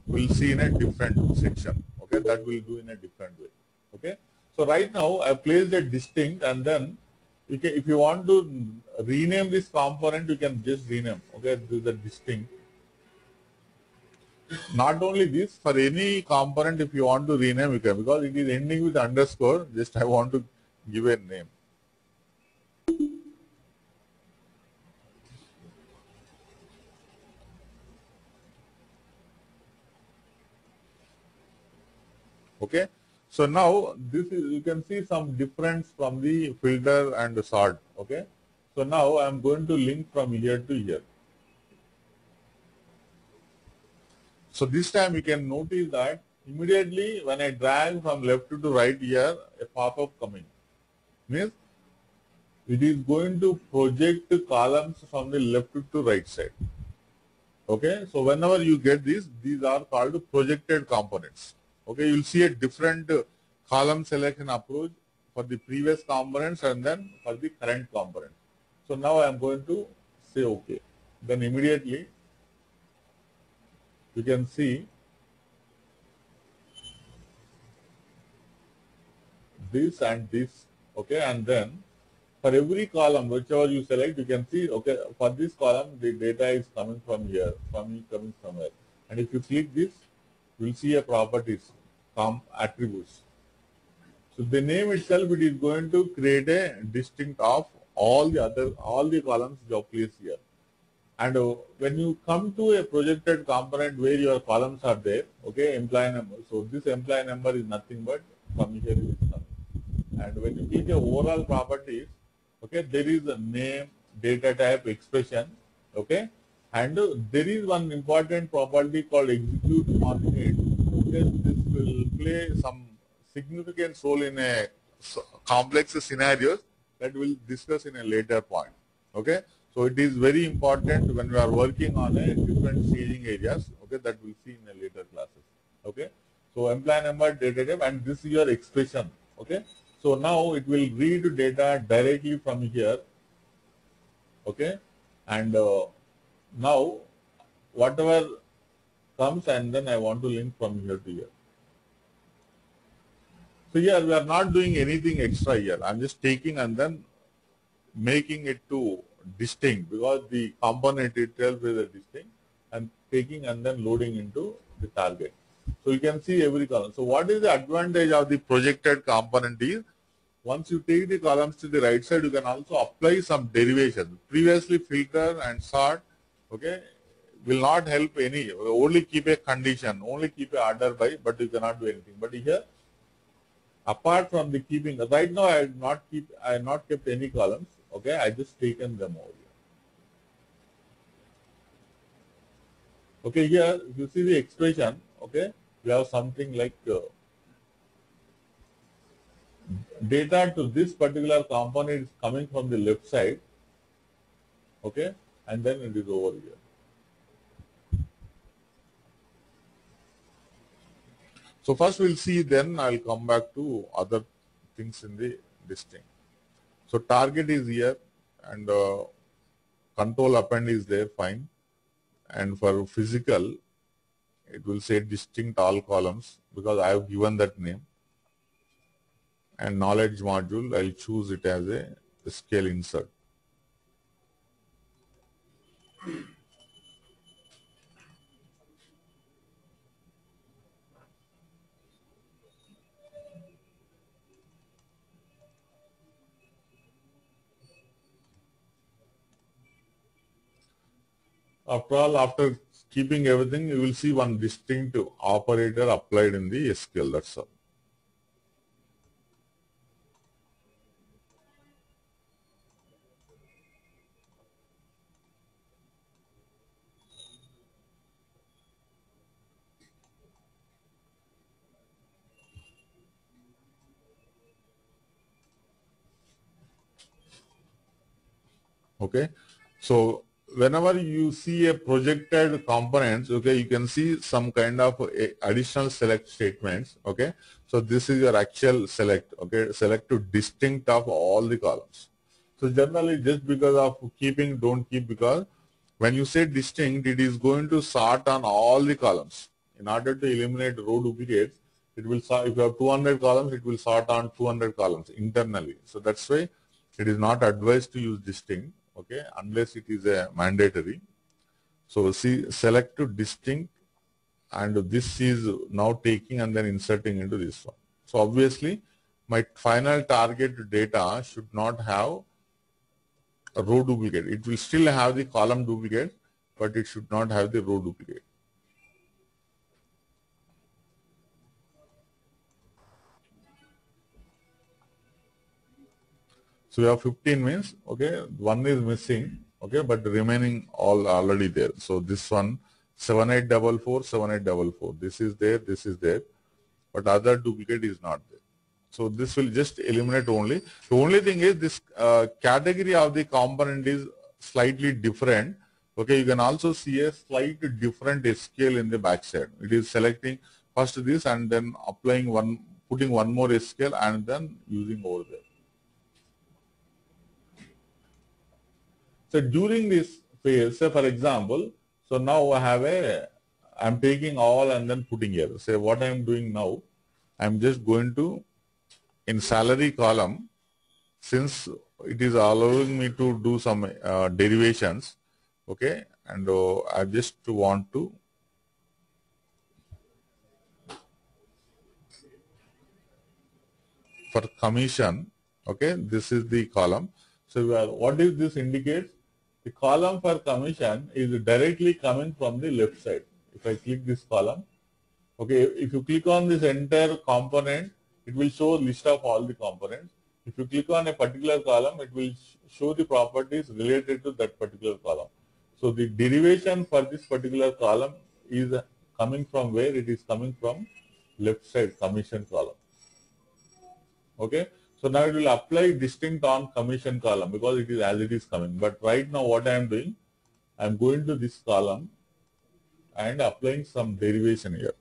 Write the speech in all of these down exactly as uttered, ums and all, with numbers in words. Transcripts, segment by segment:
we'll see in a different section. Okay, that we'll do in a different way. Okay, so right now I placed a distinct, and then you can, if you want to rename this component, you can just rename. Okay, this is the distinct. Not only this, for any component, if you want to rename, you can, because it is ending with underscore. Just I want to give a name. Okay, so now this is, you can see some difference from the filter and the sort. Okay, so now I am going to link from here to here. So this time you can notice that immediately when I drag from left to right here, a pop-up coming means it is going to project columns from the left to right side. Okay, so whenever you get this, these are called projected components. Okay, you will see a different uh, column selection approach for the previous components and then for the current component. So now I am going to say OK. Then immediately you can see this and this. Okay, and then for every column, whichever you select, you can see, okay, for this column, the data is coming from here, from coming from here. And if you click this, you will see a properties, com attributes. So the name itself, it is going to create a distinct of all the other, all the columns you have placed here. And uh, when you come to a projected component where your columns are there, okay, employee number. So this employee number is nothing but from here it is coming. And when you click the overall properties, okay, there is a name, data type, expression, okay, and uh, there is one important property called execute coordinate. Okay, this will play some significant role in a complex scenarios that we'll discuss in a later point. Okay, so it is very important when we are working on a different staging areas. Okay, that we'll see in a later classes. Okay, so employee number, data type, and this is your expression. Okay. So now it will read data directly from here, okay, and uh, now whatever comes, and then I want to link from here to here. So here we are not doing anything extra here. I'm just taking and then making it to distinct, because the component itself is a distinct, and taking and then loading into the target. So you can see every column. So what is the advantage of the projected component is, once you take the columns to the right side, you can also apply some derivation. Previously filter and sort, okay, will not help any, only keep a condition, only keep a order by, but you cannot do anything. But here, apart from the keeping, right now I have not keep, I have not kept any columns, okay, I just taken them over here. Okay, here if you see the expression, okay, we have something like uh, data to this particular component is coming from the left side, okay, and then it is over here. So first we'll see, then I'll come back to other things in the distinct. So target is here, and uh, control append is there, fine. And for physical, it will say distinct all columns, because I have given that name. And knowledge module, I'll choose it as a scale insert. After all, after keeping everything, you will see one distinct operator applied in the S Q L, that's all. Okay, so whenever you see a projected components, okay, you can see some kind of additional select statements. Okay, so this is your actual select. Okay, select to distinct of all the columns. So generally, just because of keeping, don't keep, because when you say distinct, it is going to sort on all the columns, in order to eliminate row duplicates, it will sort, if you have two hundred columns, it will sort on two hundred columns internally. So that's why it is not advised to use distinct, okay, unless it is a mandatory. So see, select to distinct, and this is now taking and then inserting into this one. So obviously my final target data should not have a row duplicate. It will still have the column duplicate, but it should not have the row duplicate. So we have fifteen means, okay, one is missing, okay, but the remaining all already there. So this one, seven eight four four, seven eight four four, this is there, this is there, but other duplicate is not there. So this will just eliminate only. The only thing is this uh, category of the component is slightly different. Okay, you can also see a slight different S Q L in the backside. It is selecting first this and then applying one, putting one more S Q L and then using over there. So during this phase, say for example, so now I have a, I'm taking all and then putting here. Say what I am doing now, I'm just going to, in salary column, since it is allowing me to do some uh, derivations, okay, and uh, I just want to for commission, okay, this is the column. So we are, what is this indicates? The column for commission is directly coming from the left side. If I click this column, okay, if you click on this entire component, it will show list of all the components. If you click on a particular column, it will show the properties related to that particular column. So the derivation for this particular column is coming from where? It is coming from left side commission column. Okay. So now it will apply distinct on commission column because it is as it is coming. But right now what I am doing, I am going to this column and applying some derivation here.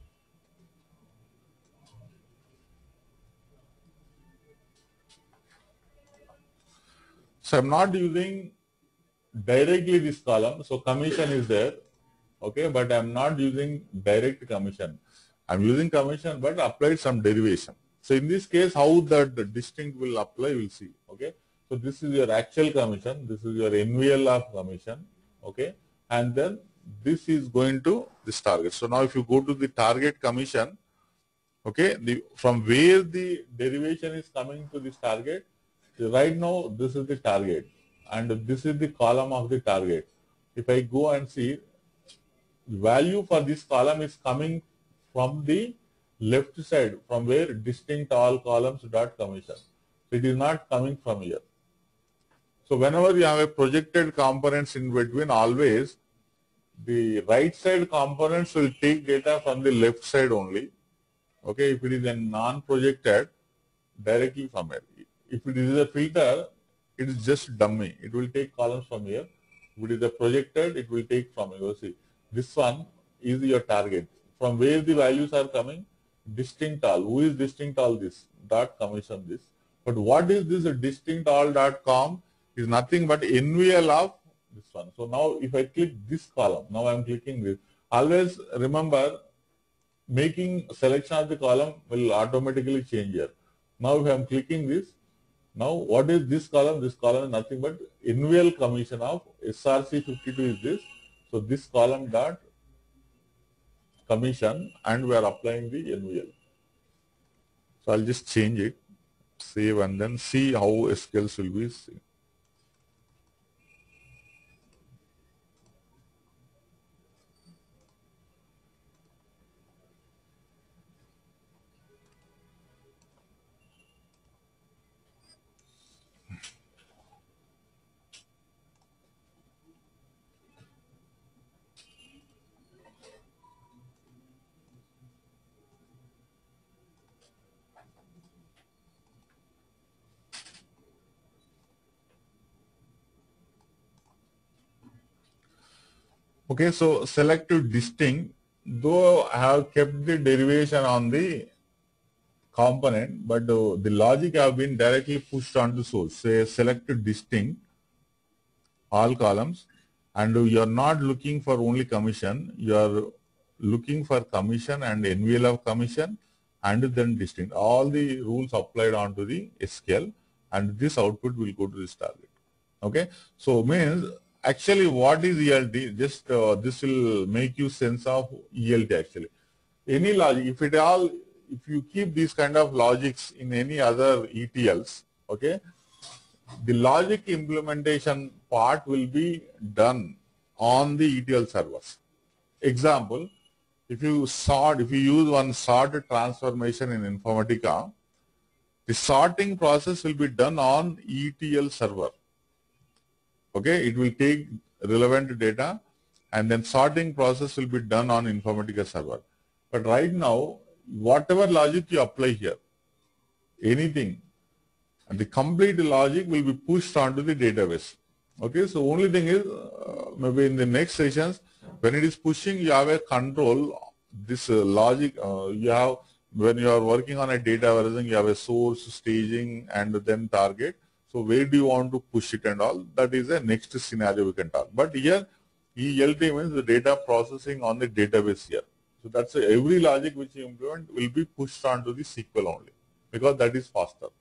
So I am not using directly this column. So commission is there, okay, but I am not using direct commission. I am using commission but applied some derivation. So in this case, how that the distinct will apply, we'll see. Okay. So this is your actual commission. This is your N V L of commission. Okay. And then this is going to this target. So now if you go to the target commission, okay, the from where the derivation is coming to this target, right now this is the target and this is the column of the target. If I go and see, the value for this column is coming from the left side, from where distinct all columns dot commission. So it is not coming from here. So whenever you have a projected components in between, always the right side components will take data from the left side only. Okay, if it is a non-projected, directly from here. If it is a filter, it is just dummy. It will take columns from here. If it is a projected, it will take from here. See, this one is your target. From where the values are coming? Distinct all. Who is distinct all this? Dot commission this. But what is this distinct all dot com? Is nothing but N V L of this one. So now if I click this column, now I am clicking this. Always remember, making selection of the column will automatically change here. Now if I am clicking this, now what is this column? This column is nothing but N V L commission of S R C fifty-two is this. So this column dot commission and we are applying the N V L. So I'll just change it, save and then see how S Q Ls will be seen. Okay, so select to distinct, though I have kept the derivation on the component, but uh, the logic have been directly pushed onto source. Say select to distinct all columns, and you are not looking for only commission, you are looking for commission and N V L of commission, and then distinct. All the rules applied onto the S Q L, and this output will go to this target. Okay, so means actually what is E L T? Just uh, this will make you sense of E L T actually. Any logic, if it all, if you keep these kind of logics in any other E T Ls, okay, the logic implementation part will be done on the E T L servers. Example, if you sort, if you use one sort transformation in Informatica, the sorting process will be done on E T L server. Okay, it will take relevant data and then sorting process will be done on Informatica server. But right now, whatever logic you apply here, anything, and the complete logic will be pushed onto the database. Okay, so only thing is, uh, maybe in the next sessions, when it is pushing, you have a control, this uh, logic, uh, you have, when you are working on a data warehousing, you have a source, staging, and then target. So where do you want to push it and all, that is a next scenario we can talk. But here, E L T means the data processing on the database here. So that's a, every logic which you implement will be pushed onto the S Q L only, because that is faster.